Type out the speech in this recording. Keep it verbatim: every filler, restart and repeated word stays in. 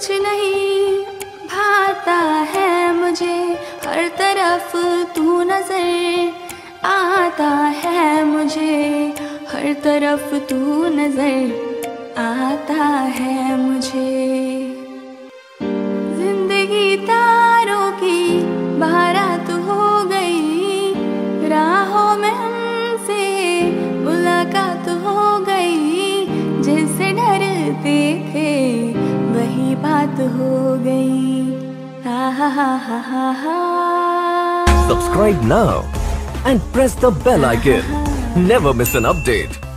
कुछ नहीं भाता है मुझे, हर तरफ तू नजर आता है मुझे, हर तरफ तू नजर आता है मुझे। जिंदगी तारों की बारात हो गई, राहों में हमसे मुलाकात हो गई, जिससे डरते थे वही बात हो गई। हा हा हा हा हा। Subscribe now and press the bell icon. Never miss an update.